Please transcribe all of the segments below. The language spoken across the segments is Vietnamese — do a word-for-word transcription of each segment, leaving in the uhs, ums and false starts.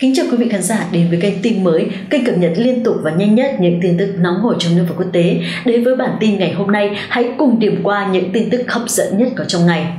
Kính chào quý vị khán giả đến với kênh tin mới, kênh cập nhật liên tục và nhanh nhất những tin tức nóng hổi trong nước và quốc tế. Đến với bản tin ngày hôm nay, hãy cùng điểm qua những tin tức hấp dẫn nhất có trong ngày.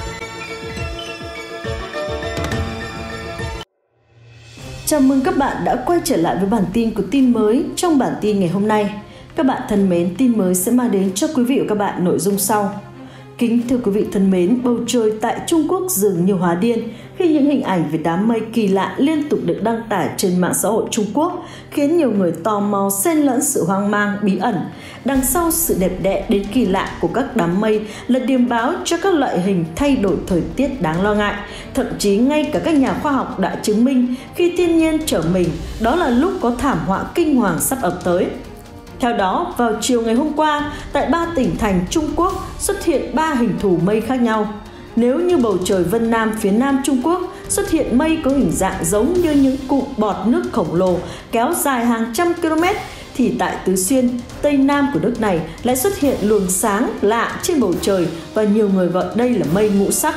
Chào mừng các bạn đã quay trở lại với bản tin của tin mới. Trong bản tin ngày hôm nay, các bạn thân mến, tin mới sẽ mang đến cho quý vị và các bạn nội dung sau. Kính thưa quý vị thân mến, bầu trời tại Trung Quốc dường như hóa điên khi những hình ảnh về đám mây kỳ lạ liên tục được đăng tải trên mạng xã hội Trung Quốc, khiến nhiều người tò mò xen lẫn sự hoang mang bí ẩn. Đằng sau sự đẹp đẽ đến kỳ lạ của các đám mây là điềm báo cho các loại hình thay đổi thời tiết đáng lo ngại. Thậm chí ngay cả các nhà khoa học đã chứng minh khi thiên nhiên trở mình, đó là lúc có thảm họa kinh hoàng sắp ập tới. Theo đó, vào chiều ngày hôm qua, tại ba tỉnh thành Trung Quốc xuất hiện ba hình thù mây khác nhau. Nếu như bầu trời Vân Nam phía nam Trung Quốc xuất hiện mây có hình dạng giống như những cụm bọt nước khổng lồ kéo dài hàng trăm km, thì tại Tứ Xuyên, Tây Nam của nước này lại xuất hiện luồng sáng lạ trên bầu trời và nhiều người gọi đây là mây ngũ sắc.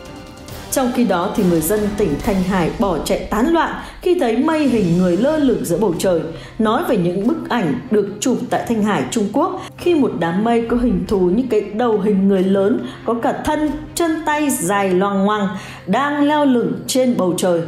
Trong khi đó, thì người dân tỉnh Thanh Hải bỏ chạy tán loạn khi thấy mây hình người lơ lửng giữa bầu trời. Nói về những bức ảnh được chụp tại Thanh Hải, Trung Quốc, khi một đám mây có hình thù như cái đầu hình người lớn, có cả thân, chân tay dài loằng ngoằng, đang leo lửng trên bầu trời.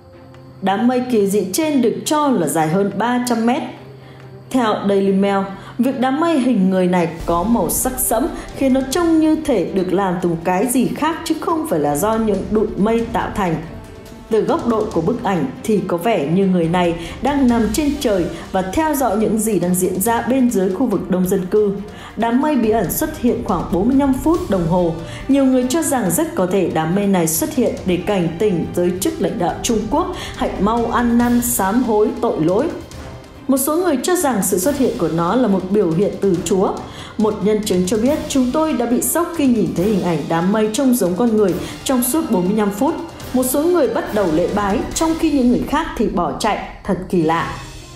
Đám mây kỳ dị trên được cho là dài hơn ba trăm mét. Theo Daily Mail, việc đám mây hình người này có màu sắc sẫm khiến nó trông như thể được làm từ một cái gì khác chứ không phải là do những đụn mây tạo thành. Từ góc độ của bức ảnh thì có vẻ như người này đang nằm trên trời và theo dõi những gì đang diễn ra bên dưới khu vực đông dân cư. Đám mây bí ẩn xuất hiện khoảng bốn mươi lăm phút đồng hồ. Nhiều người cho rằng rất có thể đám mây này xuất hiện để cảnh tỉnh giới chức lãnh đạo Trung Quốc hãy mau ăn năn sám hối tội lỗi. Một số người cho rằng sự xuất hiện của nó là một biểu hiện từ Chúa. Một nhân chứng cho biết, chúng tôi đã bị sốc khi nhìn thấy hình ảnh đám mây trông giống con người trong suốt bốn mươi lăm phút. Một số người bắt đầu lễ bái, trong khi những người khác thì bỏ chạy, thật kỳ lạ.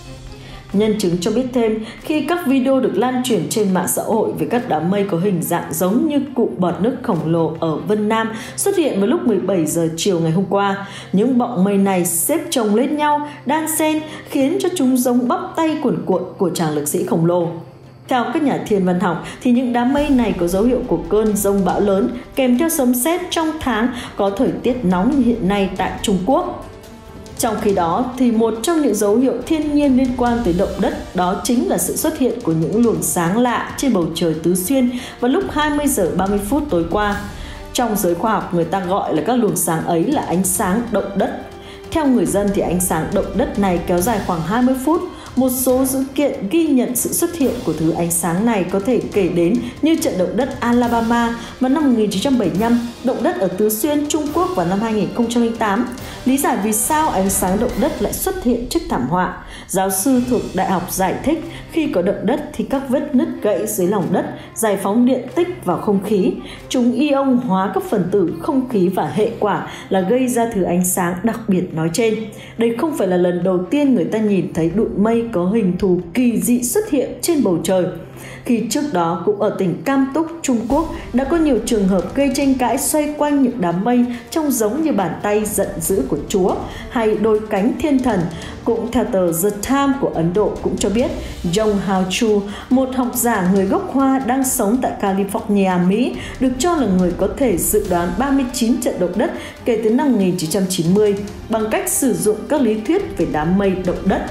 Nhân chứng cho biết thêm, khi các video được lan truyền trên mạng xã hội về các đám mây có hình dạng giống như cụm bọt nước khổng lồ ở Vân Nam xuất hiện vào lúc mười bảy giờ chiều ngày hôm qua, những bọng mây này xếp chồng lên nhau, đan xen, khiến cho chúng giống bắp tay cuồn cuộn của chàng lực sĩ khổng lồ. Theo các nhà thiên văn học, thì những đám mây này có dấu hiệu của cơn giông bão lớn kèm theo sấm sét trong tháng có thời tiết nóng như hiện nay tại Trung Quốc. Trong khi đó, thì một trong những dấu hiệu thiên nhiên liên quan tới động đất đó chính là sự xuất hiện của những luồng sáng lạ trên bầu trời Tứ Xuyên vào lúc hai mươi giờ ba mươi phút tối qua. Trong giới khoa học, người ta gọi là các luồng sáng ấy là ánh sáng động đất. Theo người dân thì ánh sáng động đất này kéo dài khoảng hai mươi phút. Một số dữ kiện ghi nhận sự xuất hiện của thứ ánh sáng này có thể kể đến như trận động đất Alabama vào năm một nghìn chín trăm bảy mươi lăm, động đất ở Tứ Xuyên, Trung Quốc vào năm hai nghìn không trăm lẻ tám. Lý giải vì sao ánh sáng động đất lại xuất hiện trước thảm họa, giáo sư thuộc đại học giải thích khi có động đất thì các vết nứt gãy dưới lòng đất giải phóng điện tích vào không khí. Chúng ion hóa các phần tử không khí và hệ quả là gây ra thứ ánh sáng đặc biệt nói trên. Đây không phải là lần đầu tiên người ta nhìn thấy đụn mây có hình thù kỳ dị xuất hiện trên bầu trời. Khi trước đó cũng ở tỉnh Cam Túc, Trung Quốc đã có nhiều trường hợp gây tranh cãi xoay quanh những đám mây trông giống như bàn tay giận dữ của Chúa hay đôi cánh thiên thần. Cũng theo tờ The Times của Ấn Độ cũng cho biết, Jong Hao Chu, một học giả người gốc Hoa đang sống tại California, Mỹ, được cho là người có thể dự đoán ba mươi chín trận động đất kể từ năm một nghìn chín trăm chín mươi bằng cách sử dụng các lý thuyết về đám mây động đất.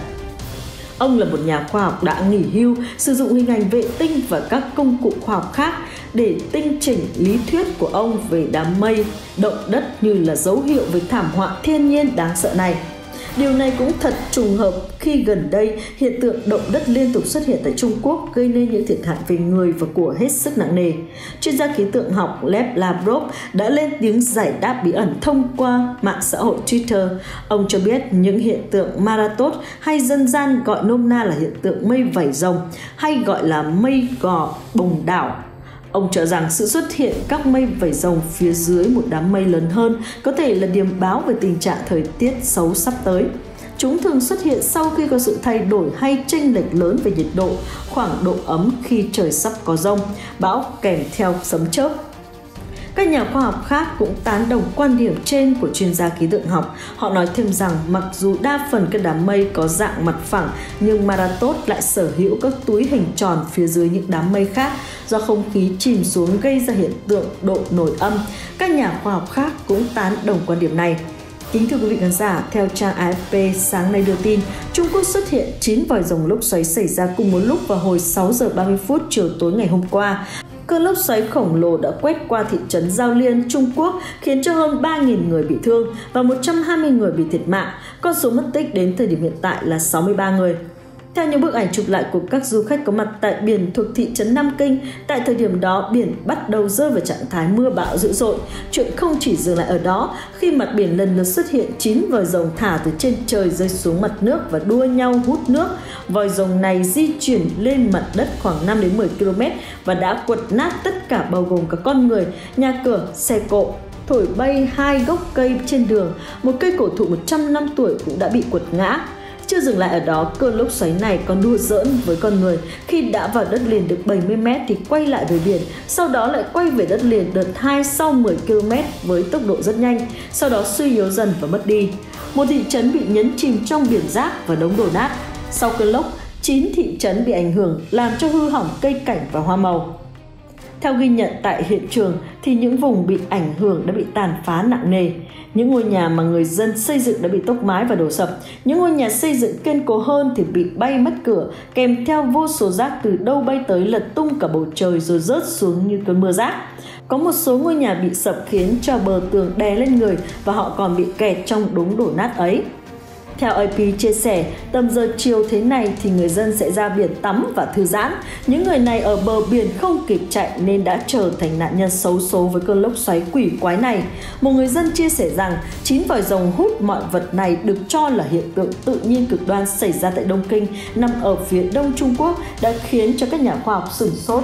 Ông là một nhà khoa học đã nghỉ hưu, sử dụng hình ảnh vệ tinh và các công cụ khoa học khác để tinh chỉnh lý thuyết của ông về đám mây động đất như là dấu hiệu về thảm họa thiên nhiên đáng sợ này. Điều này cũng thật trùng hợp khi gần đây hiện tượng động đất liên tục xuất hiện tại Trung Quốc gây nên những thiệt hại về người và của hết sức nặng nề. Chuyên gia khí tượng học Lev Lavrov đã lên tiếng giải đáp bí ẩn thông qua mạng xã hội Twitter. Ông cho biết những hiện tượng Maratot hay dân gian gọi nôm na là hiện tượng mây vảy rồng hay gọi là mây gò bồng đảo. Ông cho rằng sự xuất hiện các mây vảy rồng phía dưới một đám mây lớn hơn có thể là điềm báo về tình trạng thời tiết xấu sắp tới. Chúng thường xuất hiện sau khi có sự thay đổi hay chênh lệch lớn về nhiệt độ, khoảng độ ấm khi trời sắp có giông, bão kèm theo sấm chớp. Các nhà khoa học khác cũng tán đồng quan điểm trên của chuyên gia khí tượng học. Họ nói thêm rằng mặc dù đa phần các đám mây có dạng mặt phẳng, nhưng Maratos lại sở hữu các túi hình tròn phía dưới những đám mây khác do không khí chìm xuống gây ra hiện tượng độ nổi âm. Các nhà khoa học khác cũng tán đồng quan điểm này. Kính thưa quý vị khán giả, theo trang a ép pê sáng nay đưa tin, Trung Quốc xuất hiện chín vòi rồng lốc xoáy xảy ra cùng một lúc vào hồi sáu giờ ba mươi phút chiều tối ngày hôm qua. Cơn lốc xoáy khổng lồ đã quét qua thị trấn Giao Liên, Trung Quốc, khiến cho hơn ba nghìn người bị thương và một trăm hai mươi người bị thiệt mạng. Con số mất tích đến thời điểm hiện tại là sáu mươi ba người. Theo những bức ảnh chụp lại của các du khách có mặt tại biển thuộc thị trấn Nam Kinh, tại thời điểm đó biển bắt đầu rơi vào trạng thái mưa bão dữ dội. Chuyện không chỉ dừng lại ở đó, khi mặt biển lần lượt xuất hiện chín vòi rồng thả từ trên trời rơi xuống mặt nước và đua nhau hút nước. Vòi rồng này di chuyển lên mặt đất khoảng năm đến mười ki lô mét và đã quật nát tất cả, bao gồm cả con người, nhà cửa, xe cộ. Thổi bay hai gốc cây trên đường, một cây cổ thụ một trăm năm tuổi cũng đã bị quật ngã. Chưa dừng lại ở đó, cơn lốc xoáy này còn đùa giỡn với con người. Khi đã vào đất liền được bảy mươi mét thì quay lại về biển, sau đó lại quay về đất liền đợt hai sau mười ki lô mét với tốc độ rất nhanh, sau đó suy yếu dần và mất đi. Một thị trấn bị nhấn chìm trong biển rác và đống đổ nát. Sau cơn lốc, chín thị trấn bị ảnh hưởng, làm cho hư hỏng cây cảnh và hoa màu. Theo ghi nhận tại hiện trường thì những vùng bị ảnh hưởng đã bị tàn phá nặng nề. Những ngôi nhà mà người dân xây dựng đã bị tốc mái và đổ sập. Những ngôi nhà xây dựng kiên cố hơn thì bị bay mất cửa, kèm theo vô số rác từ đâu bay tới lật tung cả bầu trời rồi rớt xuống như cơn mưa rác. Có một số ngôi nhà bị sập khiến cho bờ tường đè lên người và họ còn bị kẹt trong đống đổ nát ấy. Theo a pê chia sẻ, tầm giờ chiều thế này thì người dân sẽ ra biển tắm và thư giãn. Những người này ở bờ biển không kịp chạy nên đã trở thành nạn nhân xấu số với cơn lốc xoáy quỷ quái này. Một người dân chia sẻ rằng chín vòi rồng hút mọi vật này được cho là hiện tượng tự nhiên cực đoan xảy ra tại Đông Kinh, nằm ở phía đông Trung Quốc, đã khiến cho các nhà khoa học sửng sốt.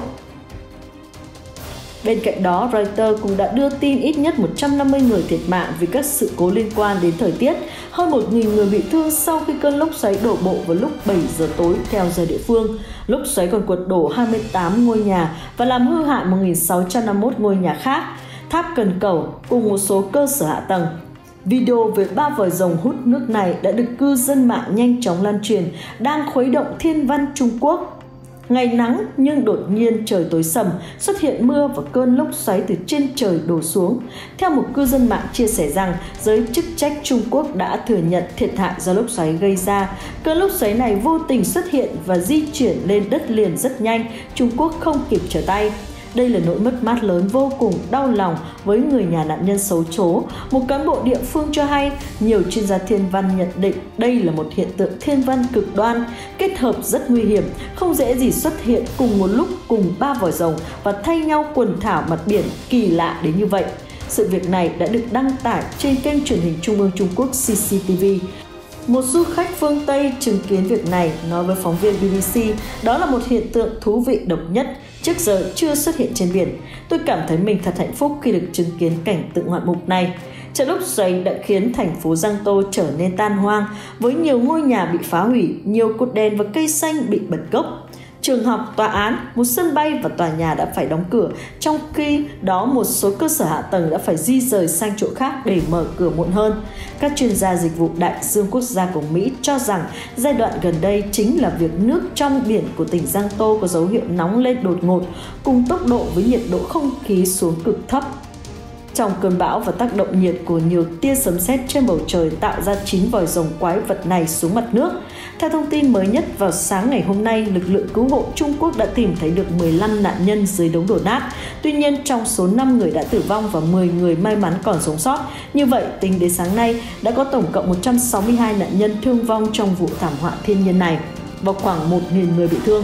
Bên cạnh đó, Reuters cũng đã đưa tin ít nhất một trăm năm mươi người thiệt mạng vì các sự cố liên quan đến thời tiết, hơn một nghìn người bị thương sau khi cơn lốc xoáy đổ bộ vào lúc bảy giờ tối theo giờ địa phương. Lốc xoáy còn quật đổ hai mươi tám ngôi nhà và làm hư hại một nghìn sáu trăm năm mươi mốt ngôi nhà khác, tháp cần cầu cùng một số cơ sở hạ tầng. Video về ba vòi rồng hút nước này đã được cư dân mạng nhanh chóng lan truyền, đang khuấy động thiên văn Trung Quốc. Ngày nắng nhưng đột nhiên trời tối sầm, xuất hiện mưa và cơn lốc xoáy từ trên trời đổ xuống. Theo một cư dân mạng chia sẻ rằng giới chức trách Trung Quốc đã thừa nhận thiệt hại do lốc xoáy gây ra. Cơn lốc xoáy này vô tình xuất hiện và di chuyển lên đất liền rất nhanh, Trung Quốc không kịp trở tay. Đây là nỗi mất mát lớn vô cùng đau lòng với người nhà nạn nhân xấu số. Một cán bộ địa phương cho hay, nhiều chuyên gia thiên văn nhận định đây là một hiện tượng thiên văn cực đoan, kết hợp rất nguy hiểm, không dễ gì xuất hiện cùng một lúc cùng ba vòi rồng và thay nhau quần thảo mặt biển kỳ lạ đến như vậy. Sự việc này đã được đăng tải trên kênh truyền hình Trung ương Trung Quốc xê xê tê vê. Một du khách phương Tây chứng kiến việc này nói với phóng viên bê bê xê, đó là một hiện tượng thú vị độc nhất, trước giờ chưa xuất hiện trên biển. Tôi cảm thấy mình thật hạnh phúc khi được chứng kiến cảnh tượng ngoạn mục này. Trận lốc xoáy đã khiến thành phố Giang Tô trở nên tan hoang, với nhiều ngôi nhà bị phá hủy, nhiều cột đèn và cây xanh bị bật gốc. Trường học, tòa án, một sân bay và tòa nhà đã phải đóng cửa, trong khi đó một số cơ sở hạ tầng đã phải di rời sang chỗ khác để mở cửa muộn hơn. Các chuyên gia dịch vụ đại dương quốc gia của Mỹ cho rằng giai đoạn gần đây chính là việc nước trong biển của tỉnh Giang Tô có dấu hiệu nóng lên đột ngột, cùng tốc độ với nhiệt độ không khí xuống cực thấp. Trong cơn bão và tác động nhiệt của nhiều tia sấm sét trên bầu trời tạo ra chín vòi rồng quái vật này xuống mặt nước. Theo thông tin mới nhất, vào sáng ngày hôm nay, lực lượng cứu hộ Trung Quốc đã tìm thấy được mười lăm nạn nhân dưới đống đổ nát. Tuy nhiên, trong số năm người đã tử vong và mười người may mắn còn sống sót. Như vậy, tính đến sáng nay, đã có tổng cộng một trăm sáu mươi hai nạn nhân thương vong trong vụ thảm họa thiên nhiên này và khoảng một nghìn người bị thương.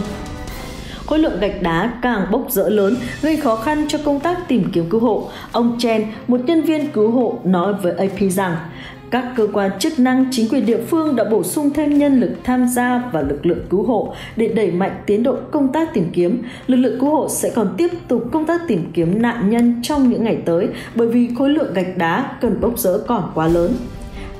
Khối lượng gạch đá càng bốc rỡ lớn, gây khó khăn cho công tác tìm kiếm cứu hộ. Ông Chen, một nhân viên cứu hộ, nói với a pê rằng các cơ quan chức năng, chính quyền địa phương đã bổ sung thêm nhân lực tham gia vào lực lượng cứu hộ để đẩy mạnh tiến độ công tác tìm kiếm. Lực lượng cứu hộ sẽ còn tiếp tục công tác tìm kiếm nạn nhân trong những ngày tới bởi vì khối lượng gạch đá cần bốc rỡ còn quá lớn.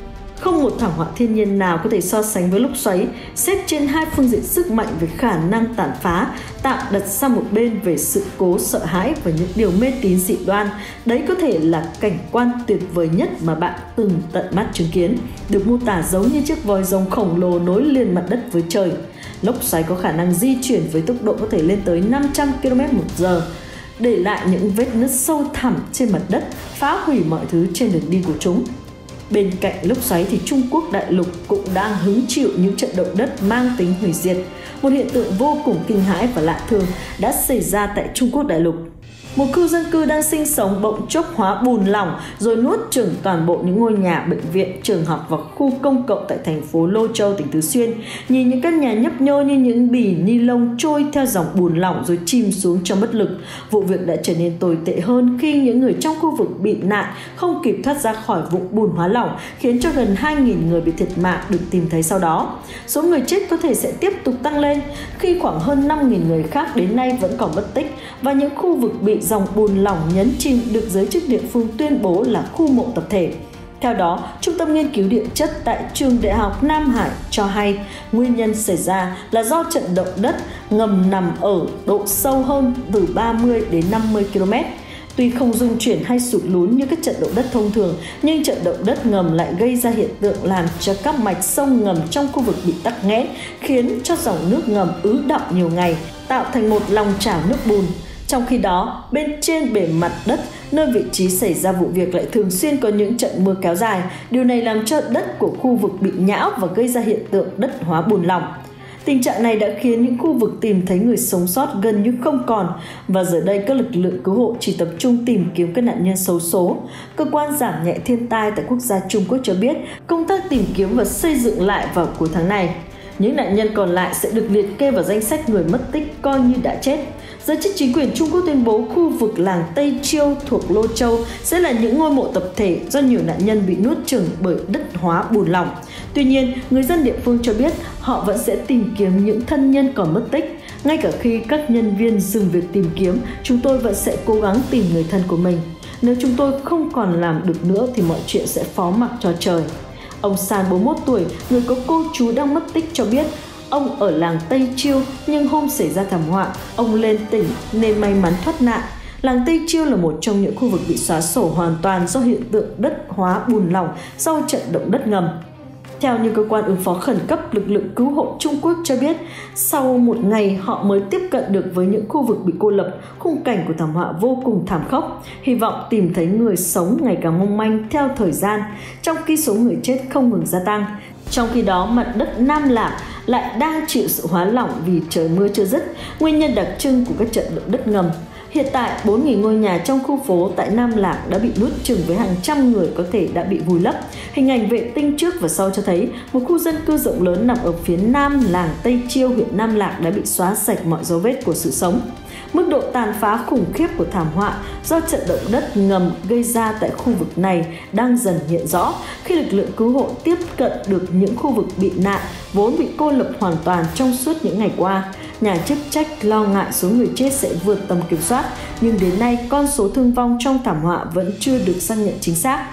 Không một thảm họa thiên nhiên nào có thể so sánh với lốc xoáy, xét trên hai phương diện sức mạnh về khả năng tàn phá, tạm đặt sang một bên về sự cố sợ hãi và những điều mê tín dị đoan. Đấy có thể là cảnh quan tuyệt vời nhất mà bạn từng tận mắt chứng kiến, được mô tả giống như chiếc vòi rồng khổng lồ nối liền mặt đất với trời. Lốc xoáy có khả năng di chuyển với tốc độ có thể lên tới năm trăm ki lô mét một giờ, để lại những vết nứt sâu thẳm trên mặt đất, phá hủy mọi thứ trên đường đi của chúng. Bên cạnh lốc xoáy thì Trung Quốc đại lục cũng đang hứng chịu những trận động đất mang tính hủy diệt. Một hiện tượng vô cùng kinh hãi và lạ thường đã xảy ra tại Trung Quốc đại lục. Một khu dân cư đang sinh sống bỗng chốc hóa bùn lỏng rồi nuốt chửng toàn bộ những ngôi nhà, bệnh viện, trường học và khu công cộng tại thành phố Lô Châu, tỉnh Tứ Xuyên. Nhìn những căn nhà nhấp nhô như những bì ni lông trôi theo dòng bùn lỏng rồi chìm xuống trong bất lực. Vụ việc đã trở nên tồi tệ hơn khi những người trong khu vực bị nạn không kịp thoát ra khỏi vũng bùn hóa lỏng, khiến cho gần hai nghìn người bị thiệt mạng được tìm thấy sau đó. Số người chết có thể sẽ tiếp tục tăng lên khi khoảng hơn năm nghìn người khác đến nay vẫn còn mất tích, và những khu vực bị dòng bùn lỏng nhấn chìm được giới chức địa phương tuyên bố là khu mộ tập thể. Theo đó, Trung tâm Nghiên cứu Địa chất tại Trường Đại học Nam Hải cho hay nguyên nhân xảy ra là do trận động đất ngầm nằm ở độ sâu hơn từ ba mươi đến năm mươi ki lô mét. Tuy không rung chuyển hay sụt lún như các trận động đất thông thường, nhưng trận động đất ngầm lại gây ra hiện tượng làm cho các mạch sông ngầm trong khu vực bị tắc nghẽn, khiến cho dòng nước ngầm ứ đọng nhiều ngày, tạo thành một lòng chảo nước bùn. Trong khi đó, bên trên bề mặt đất, nơi vị trí xảy ra vụ việc lại thường xuyên có những trận mưa kéo dài. Điều này làm cho đất của khu vực bị nhão và gây ra hiện tượng đất hóa bùn lỏng. Tình trạng này đã khiến những khu vực tìm thấy người sống sót gần như không còn, và giờ đây các lực lượng cứu hộ chỉ tập trung tìm kiếm các nạn nhân xấu số. Cơ quan giảm nhẹ thiên tai tại quốc gia Trung Quốc cho biết công tác tìm kiếm và xây dựng lại vào cuối tháng này. Những nạn nhân còn lại sẽ được liệt kê vào danh sách người mất tích coi như đã chết. Giới chức chính quyền Trung Quốc tuyên bố khu vực làng Tây Chiêu thuộc Lô Châu sẽ là những ngôi mộ tập thể do nhiều nạn nhân bị nuốt chửng bởi đất hóa bùn lỏng. Tuy nhiên, người dân địa phương cho biết họ vẫn sẽ tìm kiếm những thân nhân còn mất tích. Ngay cả khi các nhân viên dừng việc tìm kiếm, chúng tôi vẫn sẽ cố gắng tìm người thân của mình. Nếu chúng tôi không còn làm được nữa thì mọi chuyện sẽ phó mặc cho trời. Ông San, bốn mươi mốt tuổi, người có cô chú đang mất tích cho biết ông ở làng Tây Chiêu, nhưng hôm xảy ra thảm họa, ông lên tỉnh nên may mắn thoát nạn. Làng Tây Chiêu là một trong những khu vực bị xóa sổ hoàn toàn do hiện tượng đất hóa bùn lỏng sau trận động đất ngầm. Theo như cơ quan ứng phó khẩn cấp, lực lượng cứu hộ Trung Quốc cho biết, sau một ngày họ mới tiếp cận được với những khu vực bị cô lập, khung cảnh của thảm họa vô cùng thảm khốc. Hy vọng tìm thấy người sống ngày càng mong manh theo thời gian, trong khi số người chết không ngừng gia tăng. Trong khi đó, mặt đất Nam Lạc lại đang chịu sự hóa lỏng vì trời mưa chưa dứt, nguyên nhân đặc trưng của các trận động đất ngầm. Hiện tại, bốn nghìn ngôi nhà trong khu phố tại Nam Lạc đã bị nuốt chửng với hàng trăm người có thể đã bị vùi lấp. Hình ảnh vệ tinh trước và sau cho thấy một khu dân cư rộng lớn nằm ở phía nam làng Tây Chiêu, huyện Nam Lạc đã bị xóa sạch mọi dấu vết của sự sống. Mức độ tàn phá khủng khiếp của thảm họa do trận động đất ngầm gây ra tại khu vực này đang dần hiện rõ khi lực lượng cứu hộ tiếp cận được những khu vực bị nạn vốn bị cô lập hoàn toàn trong suốt những ngày qua. Nhà chức trách lo ngại số người chết sẽ vượt tầm kiểm soát, nhưng đến nay con số thương vong trong thảm họa vẫn chưa được xác nhận chính xác.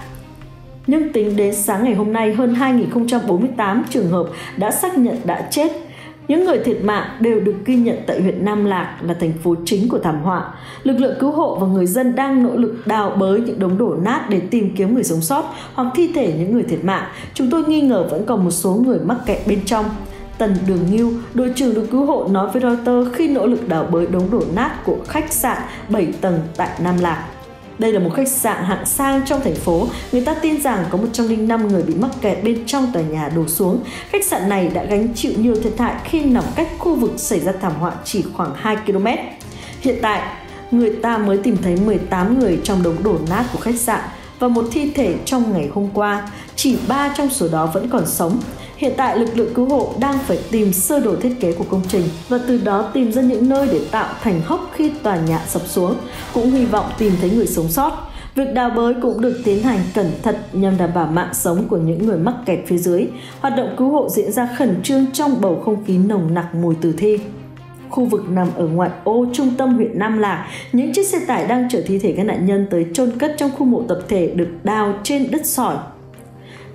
Nhưng tính đến sáng ngày hôm nay, hơn hai nghìn không trăm bốn mươi tám trường hợp đã xác nhận đã chết. Những người thiệt mạng đều được ghi nhận tại huyện Nam Lạc, là thành phố chính của thảm họa. Lực lượng cứu hộ và người dân đang nỗ lực đào bới những đống đổ nát để tìm kiếm người sống sót hoặc thi thể những người thiệt mạng. Chúng tôi nghi ngờ vẫn còn một số người mắc kẹt bên trong. Tần Đường Nghiêu, đội trưởng đội cứu hộ nói với Reuters khi nỗ lực đào bới đống đổ nát của khách sạn bảy tầng tại Nam Lạc. Đây là một khách sạn hạng sang trong thành phố. Người ta tin rằng có một trăm lẻ năm người bị mắc kẹt bên trong tòa nhà đổ xuống. Khách sạn này đã gánh chịu nhiều thiệt hại khi nằm cách khu vực xảy ra thảm họa chỉ khoảng hai ki lô mét. Hiện tại, người ta mới tìm thấy mười tám người trong đống đổ nát của khách sạn và một thi thể trong ngày hôm qua. Chỉ ba trong số đó vẫn còn sống. Hiện tại, lực lượng cứu hộ đang phải tìm sơ đồ thiết kế của công trình và từ đó tìm ra những nơi để tạo thành hốc khi tòa nhà sập xuống, cũng hy vọng tìm thấy người sống sót. Việc đào bới cũng được tiến hành cẩn thận nhằm đảm bảo mạng sống của những người mắc kẹt phía dưới. Hoạt động cứu hộ diễn ra khẩn trương trong bầu không khí nồng nặc mùi tử thi. Khu vực nằm ở ngoại ô trung tâm huyện Nam Lạc, những chiếc xe tải đang chở thi thể các nạn nhân tới chôn cất trong khu mộ tập thể được đào trên đất sỏi.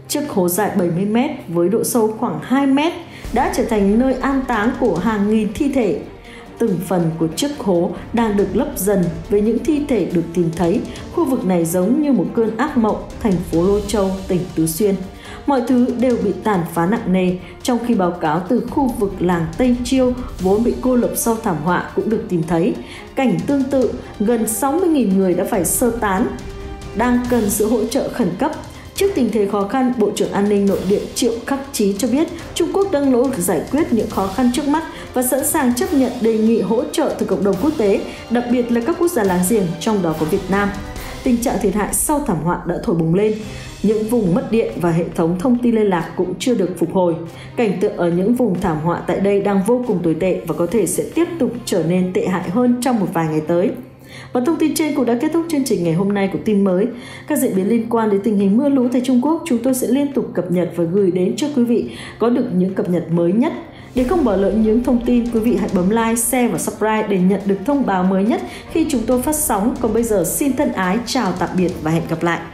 Chiếc hố dài bảy mươi mét với độ sâu khoảng hai mét đã trở thành nơi an táng của hàng nghìn thi thể. Từng phần của chiếc hố đang được lấp dần với những thi thể được tìm thấy. Khu vực này giống như một cơn ác mộng thành phố Lô Châu, tỉnh Tứ Xuyên. Mọi thứ đều bị tàn phá nặng nề, trong khi báo cáo từ khu vực làng Tây Chiêu vốn bị cô lập sau thảm họa cũng được tìm thấy. Cảnh tương tự, gần sáu mươi nghìn người đã phải sơ tán, đang cần sự hỗ trợ khẩn cấp. Trước tình thế khó khăn, Bộ trưởng An ninh Nội địa Triệu Khắc Chí cho biết Trung Quốc đang nỗ lực giải quyết những khó khăn trước mắt và sẵn sàng chấp nhận đề nghị hỗ trợ từ cộng đồng quốc tế, đặc biệt là các quốc gia láng giềng, trong đó có Việt Nam. Tình trạng thiệt hại sau thảm họa đã thổi bùng lên. Những vùng mất điện và hệ thống thông tin liên lạc cũng chưa được phục hồi. Cảnh tượng ở những vùng thảm họa tại đây đang vô cùng tồi tệ và có thể sẽ tiếp tục trở nên tệ hại hơn trong một vài ngày tới. Và thông tin trên cũng đã kết thúc chương trình ngày hôm nay của tin mới. Các diễn biến liên quan đến tình hình mưa lũ tại Trung Quốc chúng tôi sẽ liên tục cập nhật và gửi đến cho quý vị có được những cập nhật mới nhất. Để không bỏ lỡ những thông tin, quý vị hãy bấm like, share và subscribe để nhận được thông báo mới nhất khi chúng tôi phát sóng. Còn bây giờ xin thân ái chào tạm biệt và hẹn gặp lại.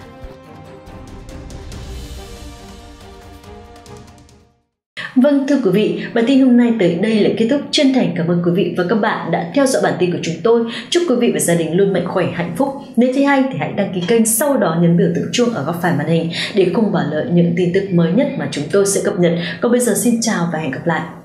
Vâng, thưa quý vị, bản tin hôm nay tới đây là kết thúc. Chân thành cảm ơn quý vị và các bạn đã theo dõi bản tin của chúng tôi. Chúc quý vị và gia đình luôn mạnh khỏe, hạnh phúc. Nếu thấy hay thì hãy đăng ký kênh, sau đó nhấn biểu tượng chuông ở góc phải màn hình để không bỏ lỡ những tin tức mới nhất mà chúng tôi sẽ cập nhật. Còn bây giờ xin chào và hẹn gặp lại.